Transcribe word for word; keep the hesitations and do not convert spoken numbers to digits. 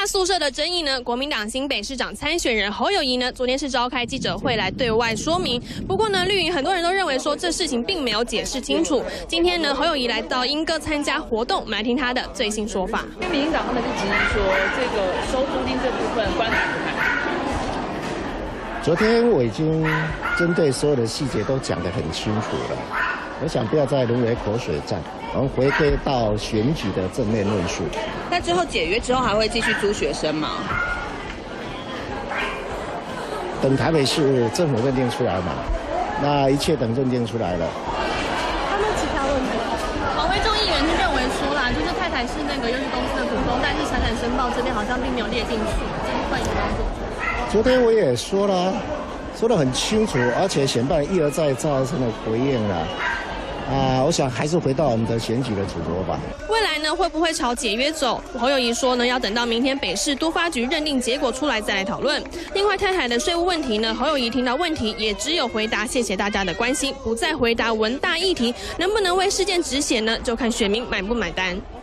宿舍的争议呢，国民党新北市长参选人侯友宜呢，昨天是召开记者会来对外说明。不过呢，绿营很多人都认为说这事情并没有解释清楚。今天呢，侯友宜来到鶯歌参加活动，我们来听他的最新说法。 因为民进党他们是质疑说这个收租金这部分观感不看。 昨天我已经针对所有的细节都讲得很清楚了，我想不要再沦为口水战。 我们回归到选举的正面论述。 那之后解约之后还会继续租学生吗？ 等台北市政府认定出来嘛，那一切等认定出来了。 他们其他问题，黄威仲议员是认为说啦，就是太太是那个优质公司的股东，但是财产申报这边好像并没有列进去，这部分有没有做？ 昨天我也说了，说得很清楚，而且选办一而再再而三的回应了。 啊，我想还是回到我们的选举的主轴吧。 未来呢，会不会朝解约走？侯友宜说呢，要等到明天北市都发局认定结果出来再来讨论。另外，太太的税务问题呢，侯友宜听到问题也只有回答谢谢大家的关心，不再回答文大议题，能不能为事件止血呢？就看选民买不买单。